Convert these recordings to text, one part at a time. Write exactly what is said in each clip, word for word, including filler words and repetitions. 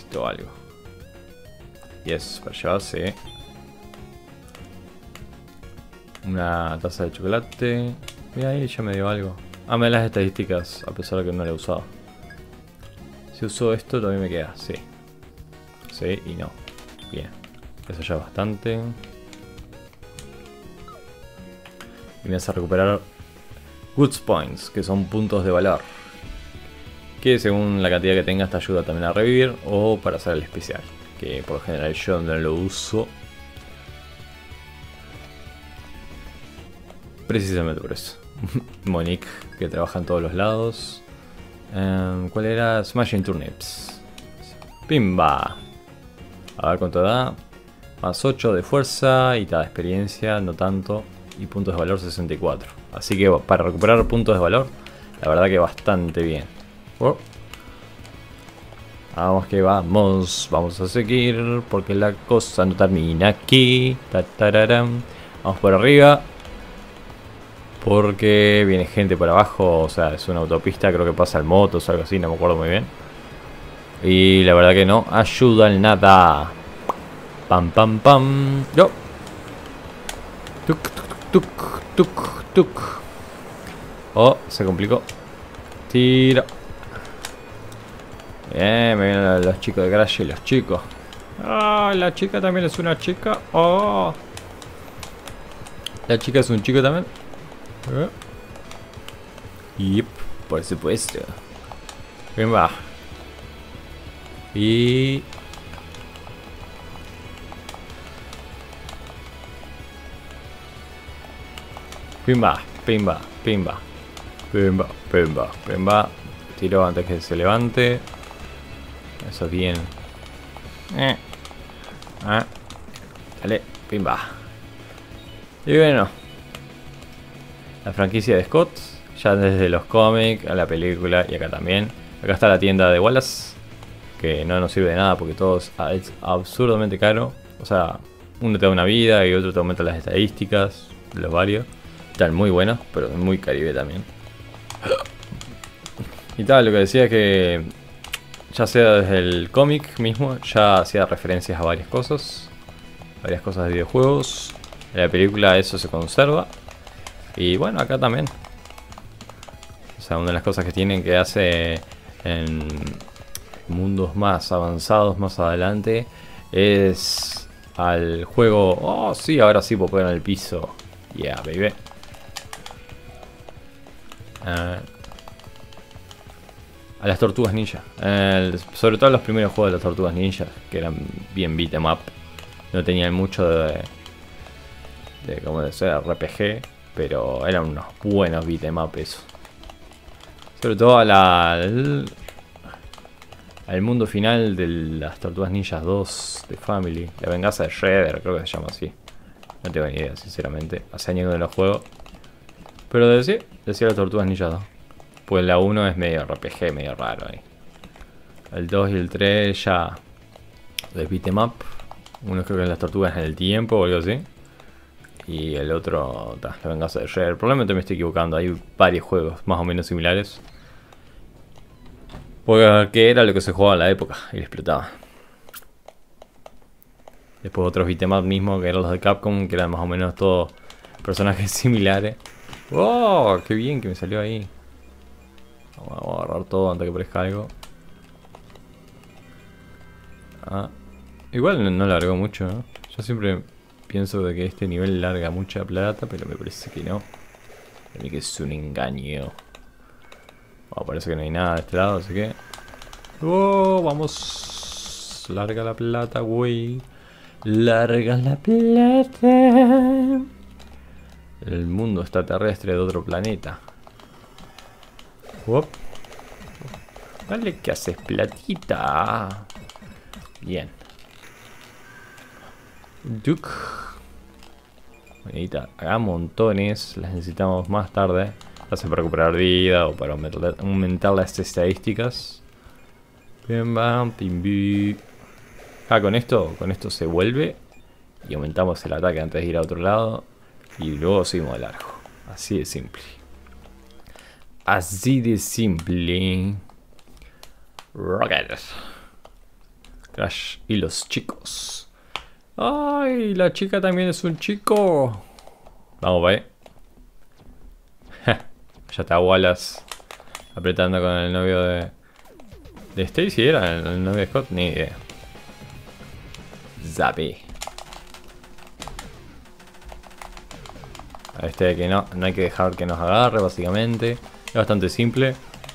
necesito algo. Yes, para llevarse una taza de chocolate. Mira, ahí ya me dio algo. Ah, me da las estadísticas, a pesar de que no la he usado. Si uso esto, también me queda, sí. Sí y no. Bien. Eso ya es bastante. Y me hace recuperar Goods Points, que son puntos de valor. Que según la cantidad que tengas te ayuda también a revivir o para hacer el especial. Que por lo general yo no lo uso. Precisamente por eso. Monique, que trabaja en todos los lados. Um, ¿Cuál era? Smashing Turnips. Pimba. A ver cuánto da. Más ocho de fuerza y da experiencia, no tanto. Y puntos de valor sesenta y cuatro. Así que para recuperar puntos de valor, la verdad que bastante bien. Oh. Vamos que vamos. Vamos a seguir porque la cosa no termina aquí. Ta -tararam. Vamos por arriba. Porque viene gente por abajo. O sea, es una autopista, creo que pasa el motos o algo así, no me acuerdo muy bien. Y la verdad que no ayuda en nada. Pam pam pam. Yo. Tuk tuk tuk tuk tuk. Oh, se complicó. Tiro. Bien, me vienen los chicos de Crash y los chicos. Ah, la chica también es una chica. Oh. La chica es un chico también. ¿Eh? Yep, por supuesto. Bien va. Y... Pimba, pimba, pimba. Pimba, pimba, pimba. Tiro antes que se levante. Eso es bien. Eh. Ah. Dale, pimba. Y bueno. La franquicia de Scott. Ya desde los cómics a la película y acá también. Acá está la tienda de Wallace. Que no nos sirve de nada porque todo es absurdamente caro. O sea, uno te da una vida y otro te aumenta las estadísticas. Los varios. Están muy buenos, pero muy Caribe también. Y tal, lo que decía es que ya sea desde el cómic mismo, ya hacía referencias a varias cosas. Varias cosas de videojuegos. En la película eso se conserva. Y bueno, acá también. O sea, una de las cosas que tienen que hace en mundos más avanzados más adelante es al juego... Oh, sí, ahora sí puedo poner en el piso. Yeah, baby. Uh, a las tortugas ninja. Uh, sobre todo los primeros juegos de las tortugas ninja, que eran bien beat 'em up. No tenían mucho de... de como de ser R P G, pero eran unos buenos beat 'em up eso. Sobre todo a la... al, al mundo final de las Tortugas Ninjas dos de Family. La venganza de Shredder, creo que se llama así. No tengo ni idea, sinceramente. Hace años que no lo juego. Pero decía, decía las Tortugas Ninjas dos. Pues la uno es medio R P G, medio raro ahí. El dos y el tres ya... de beat 'em up. Uno creo que es las Tortugas en el tiempo o algo así. Y el otro, ta, la venganza de Shredder. Probablemente me estoy equivocando, hay varios juegos más o menos similares. Porque era lo que se jugaba en la época y le explotaba. Después otros beat'em up mismo, que eran los de Capcom, que eran más o menos todos personajes similares. ¡Oh! ¡Qué bien que me salió ahí! Vamos a agarrar todo antes que aparezca algo. Ah, igual no, no largó mucho, ¿no? Yo siempre pienso de que este nivel larga mucha plata, pero me parece que no. A mí que es un engaño. Oh, parece que no hay nada de este lado, así que... ¡Oh! Vamos. Larga la plata, güey. Larga la plata. El mundo extraterrestre de otro planeta. Uop. Dale, que haces platita. Bien. Duke. Bonita. Acá montones. Las necesitamos más tarde. Ya sea para recuperar vida o para aumentar, aumentar las estadísticas. Bien, bam, pimbi. Ah, con esto, con esto se vuelve. Y aumentamos el ataque antes de ir a otro lado. Y luego seguimos de largo. Así de simple. Así de simple. Rocket. Crash y los chicos. ¡Ay! La chica también es un chico. Vamos, va. Ya está Wallace apretando con el novio de... ¿De Stacy era el, el novio de Scott? Ni idea. Zappy. A este que no, no hay que dejar que nos agarre, básicamente. Es bastante simple.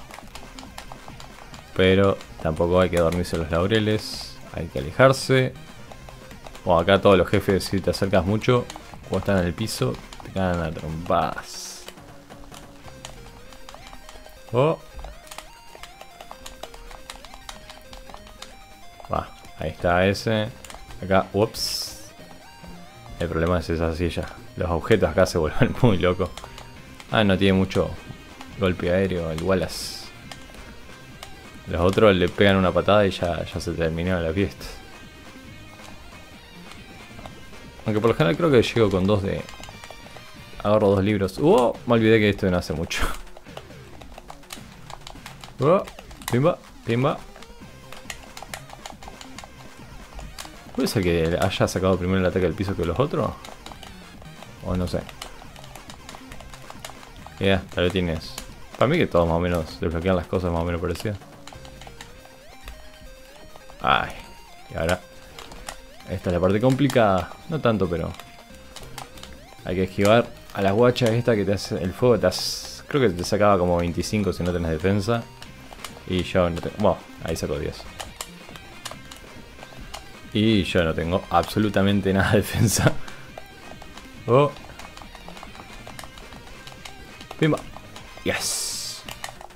Pero tampoco hay que dormirse los laureles. Hay que alejarse. Bueno, acá todos los jefes, si te acercas mucho o están en el piso, te caen a trompadas. Oh. Va, ahí está ese. Acá, ups. El problema es esa silla. Los objetos acá se vuelven muy locos. Ah, no tiene mucho golpe aéreo el Wallace. Los otros le pegan una patada y ya, ya se terminó la fiesta. Aunque por lo general creo que llego con dos de... Agarro dos libros. ¡Oh! Me olvidé que esto no hace mucho. ¡Oh! Pimba, pimba. ¿Puede ser que haya sacado primero el ataque del piso que los otros? O no sé. Ya, yeah, tal vez tienes. Para mí que todos más o menos desbloquean las cosas más o menos parecidas. Ay, y ahora. Esta es la parte complicada. No tanto, pero. Hay que esquivar a las guachas esta que te hace. El fuego te hace. Creo que te sacaba como veinticinco si no tenés defensa. Y yo no tengo. Bueno, ahí saco diez. Y yo no tengo absolutamente nada de defensa. Oh. Pimba. Yes.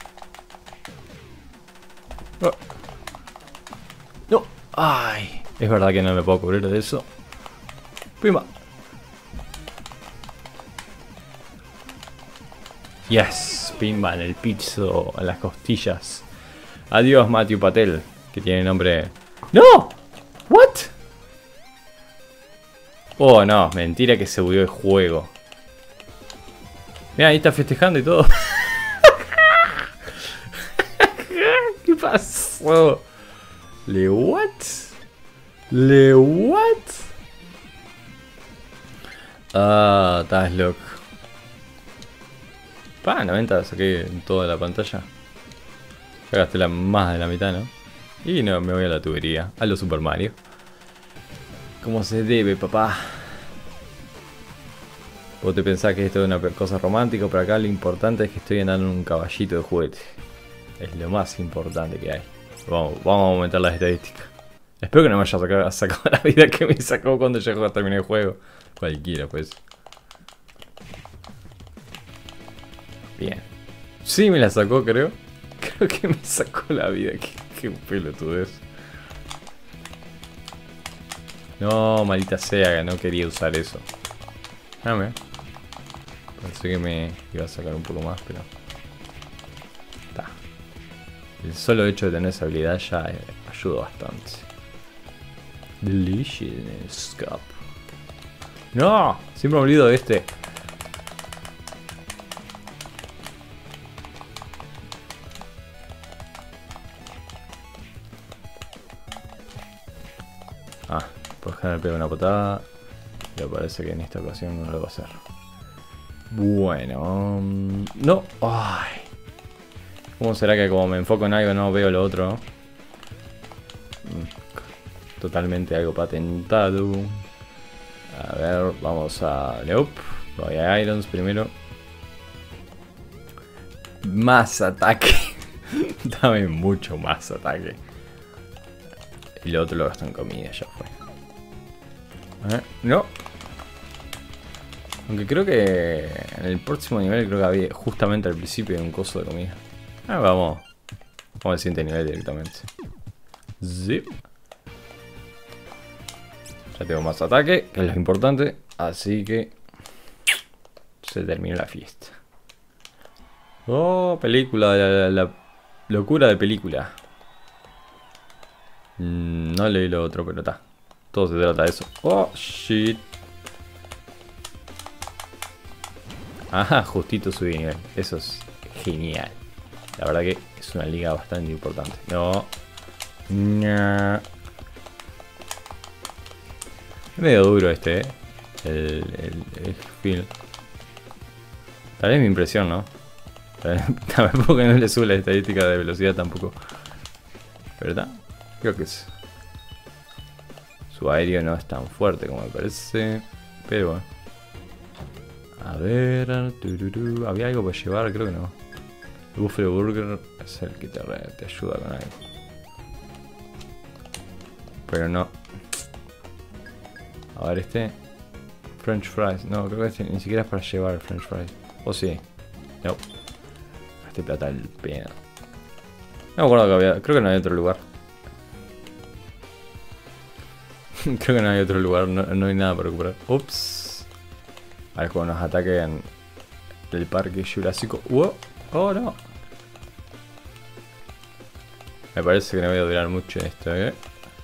Oh. No. Ay. Es verdad que no me puedo cubrir de eso. Pimba. Yes. Pimba en el piso, en las costillas. Adiós, Matthew Patel. Que tiene nombre... ¡No! ¿What? Oh, no. Mentira que se bugueó el juego. Mira, ahí está festejando y todo. ¿Qué pasó? ¿Le what? ¿Le what? Ah, estás loco. Pa, noventa saqué en toda la pantalla. Ya gasté la, más de la mitad, ¿no? Y no, me voy a la tubería. A lo Super Mario. Como se debe, papá. Vos te pensás que esto es una cosa romántica, pero acá lo importante es que estoy andando en un caballito de juguete. Es lo más importante que hay. Vamos, vamos a aumentar las estadísticas. Espero que no me haya sacado, sacado la vida que me sacó cuando llegó a terminar el juego. Cualquiera, pues. Bien. Sí me la sacó, creo. Creo que me sacó la vida. Qué, qué pelotudez. No, maldita sea, no quería usar eso. Ah, mira. Pensé que me iba a sacar un poco más, pero... Está. El solo hecho de tener esa habilidad ya eh, ayuda bastante. Delicious Cup. ¡No! Siempre me olvido de este. Ah, pues que me pega una patada. Pero parece que en esta ocasión no lo va a hacer. Bueno. Um, no. Ay. ¿Cómo será que como me enfoco en algo no veo lo otro? Totalmente algo patentado. A ver, vamos a... Nope. Voy a Irons primero. Más ataque. Dame mucho más ataque. Y lo otro lo gasto en comida, ya fue. ¿Eh? No. Aunque creo que en el próximo nivel creo que había justamente al principio un coso de comida. Ah, vamos. Vamos al siguiente nivel directamente. Zip. Ya tengo más ataque, que es lo importante. Así que se terminó la fiesta. Oh, película, la, la, la locura de película. Mm, no leí lo otro, pero está. Todo se trata de eso. Oh, shit. Ajá, justito subí de nivel. Eso es genial. La verdad que es una liga bastante importante. No. No. Es medio duro este, eh. El, el, el feel. Tal vez mi impresión, ¿no? Tal vez, tal vez porque no le sube la estadística de velocidad tampoco. ¿Verdad? Creo que es. Su aéreo no es tan fuerte como me parece. Pero bueno. A ver. Tururú. ¿Había algo para llevar? Creo que no. El Buffalo Burger es el que te, te ayuda con algo. Pero no. A ver este. French fries. No, creo que este ni siquiera es para llevar French fries. O sí. No. Este plata del pedo. No me acuerdo que había. Creo que no hay otro lugar. Creo que no hay otro lugar. No, no hay nada para recuperar. Ups. A ver cuando nos ataquen del parque jurásico. ¡Wow! ¡Oh no! Me parece que no voy a durar mucho en esto, ¿eh?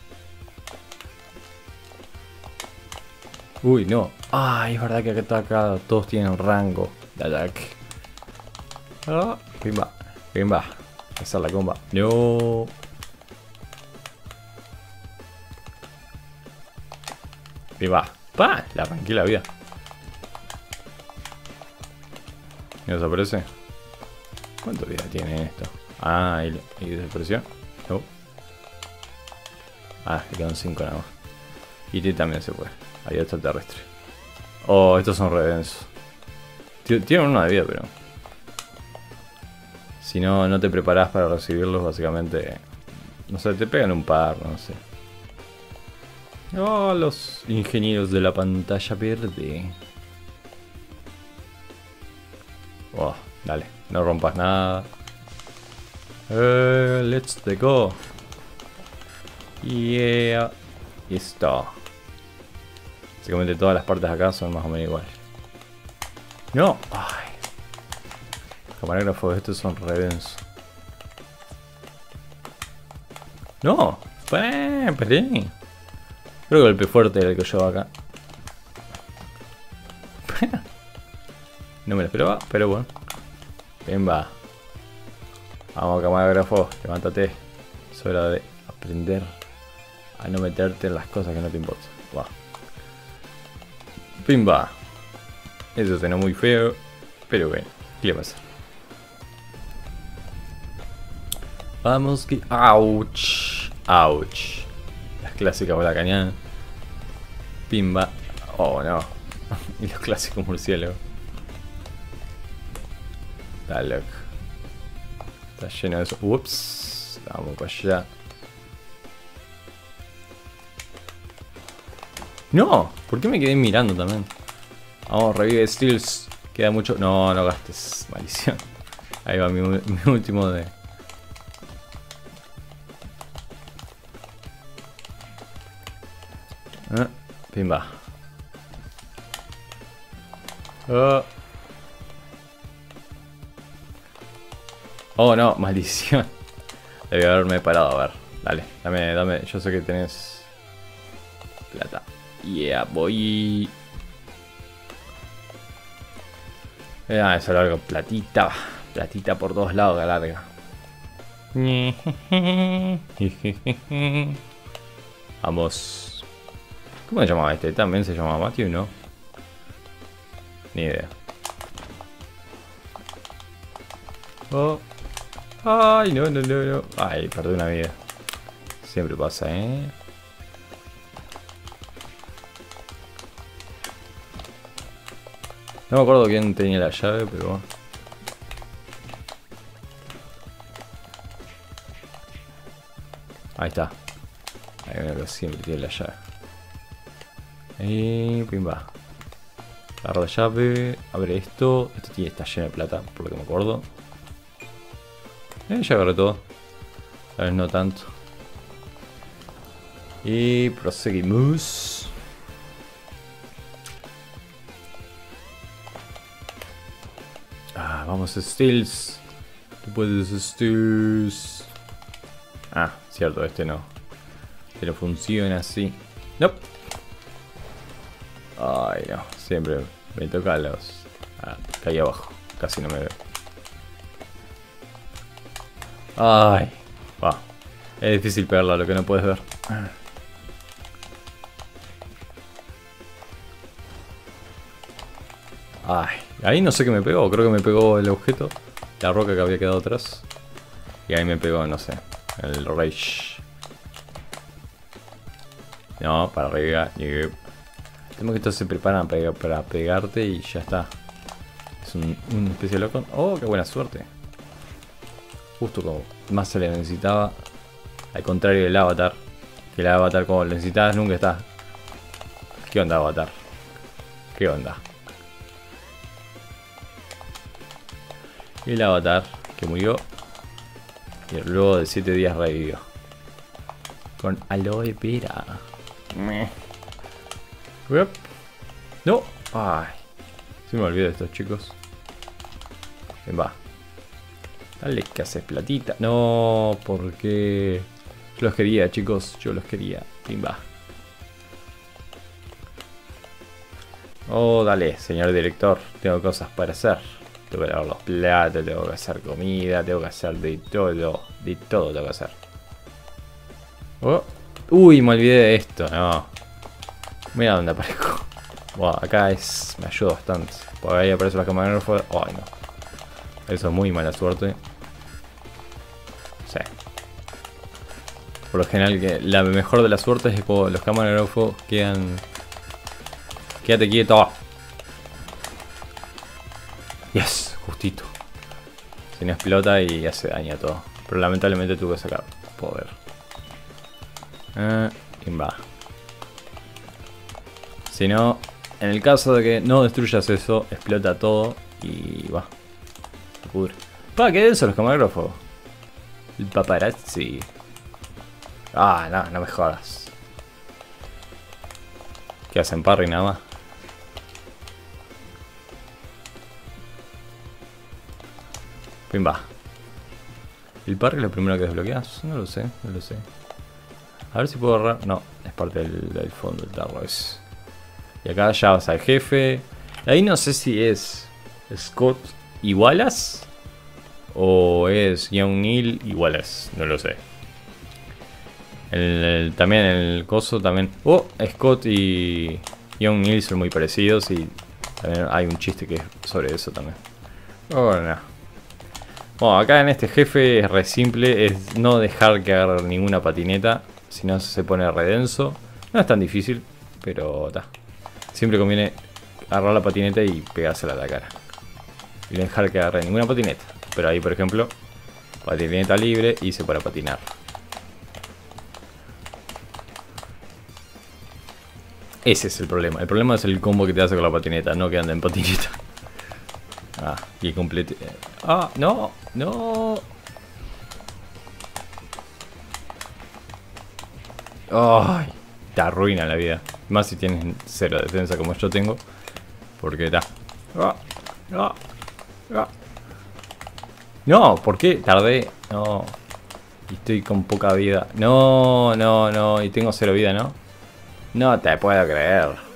Uy, no. Ay, es verdad que acá, acá todos tienen un rango de ataque. Ah, pimba, pimba. Esa es la comba. No. Pimba. Pa, le arranqué la vida. ¿Y desaparece? ¿Cuánto vida tiene esto? Ah, y, y desapareció. No. Ah, le quedan cinco nada más. Y T también se puede. Hay extraterrestre. Oh, estos son re densos. Tienen una de vida, pero si no, no te preparás para recibirlos, básicamente. No sé, te pegan un par, no sé. Oh, los ingenieros de la pantalla verde. Oh, dale, no rompas nada. Uh, let's go. Yeah. Listo. Básicamente todas las partes acá son más o menos iguales. No. Ay. Los camarógrafos estos son re densos. No. Pues, perdí. Creo que el golpe fuerte era el que yo acá. No me lo esperaba, pero bueno. Bien va. Vamos, camarógrafo, levántate. Es hora de aprender a no meterte en las cosas que no te importan. Va. Pimba. Eso suena muy feo, pero bueno, ¿qué le pasa? Vamos que... ¡Auch! ¡Auch! Las clásicas bola cañada. Pimba. Oh no. Y los clásicos murciélagos. Está loco. Está lleno de eso. Ups. Vamos para allá. No. ¿Por qué me quedé mirando también? Vamos, revive Steels. Queda mucho. No, no gastes. Maldición. Ahí va mi, mi último de... Ah, pimba. Oh. Oh no, maldición. Debí haberme parado, a ver. Dale, dame, dame. Yo sé que tenés plata. Yeah, voy. Ah, eso largo. Platita. Platita por todos lados, que larga. Vamos. ¿Cómo se llamaba este? También se llamaba Matthew, ¿no? Ni idea. Oh. Ay, no, no, no, no. Ay, perdí una vida. Siempre pasa, ¿eh? No me acuerdo quién tenía la llave, pero bueno. Ahí está. Hay uno que siempre tiene la llave. Y pimba. Agarra la llave. Abre esto. Esto tiene, está lleno de plata, por lo que me acuerdo. Eh, ya agarré todo. Tal vez no tanto. Y proseguimos. Ah, vamos a Steels. Tú puedes Steels. Ah, cierto, este no. Este no funciona así. Nope. Ay, no. Siempre me toca los... Ah, está ahí abajo. Casi no me veo. Ay. Va. Es difícil pegarla a lo que no puedes ver. Ay, ahí no sé qué me pegó. Creo que me pegó el objeto. La roca que había quedado atrás. Y ahí me pegó, no sé. El rage. No, para arriba. Tenemos que estos se preparan para, para pegarte y ya está. Es un, una especie de loco. Oh, qué buena suerte. Justo como más se le necesitaba. Al contrario del avatar. Que el avatar como lo necesitabas nunca está. ¿Qué onda, avatar? ¿Qué onda? El avatar que murió. Y luego de siete días revivió. Con aloe vera. Uep. No. Ay. Se me olvidó de estos chicos. Ven, va. Dale que haces platita. No, porque yo los quería, chicos. Yo los quería. Ven, va. Oh, dale, señor director. Tengo cosas para hacer. Tengo que lavar los platos, tengo que hacer comida, tengo que hacer de todo. De todo tengo que hacer. Oh. Uy, me olvidé de esto. No. Mira dónde aparezco. Wow, acá es. Me ayuda bastante. Por ahí aparece la cámara. Ay, no. Eso es muy mala suerte. Sí. Por lo general, que la mejor de las suertes es cuando los camarógrafos quedan. Quédate quieto. Yes, justito. Si no explota y hace daño a todo. Pero lamentablemente tuve que sacar poder. Eh, y va. Si no, en el caso de que no destruyas eso, explota todo y va. Se pudre. Pa, qué denso los camarógrafos. El paparazzi. Ah, no, no me jodas. ¿Qué hacen, parry nada más? Pimba. ¿El parry es lo primero que desbloqueas? No lo sé, no lo sé. A ver si puedo agarrar. No, es parte del, del fondo del tarro. Es. Y acá ya vas al jefe. Ahí no sé si es Scott y Wallace o es Young Neil y Wallace. No lo sé. El, el, también el coso también. Oh, Scott y Young Neil son muy parecidos y también hay un chiste que es sobre eso también. Oh, no. Bueno, acá en este jefe es re simple, es no dejar que agarre ninguna patineta, si no se pone re denso. No es tan difícil, pero está. Siempre conviene agarrar la patineta y pegársela a la cara. Y no dejar que agarre ninguna patineta. Pero ahí, por ejemplo, patineta libre y se para patinar. Ese es el problema. El problema es el combo que te hace con la patineta, no que anda en patineta. Ah, y completo. Ah, no, no. Ay, te arruina la vida. Más si tienes cero defensa como yo tengo. Porque está. Ah, ah, ah. No, ¿por qué? Tardé. No. Y estoy con poca vida. No, no, no. Y tengo cero vida, ¿no? No te puedo creer.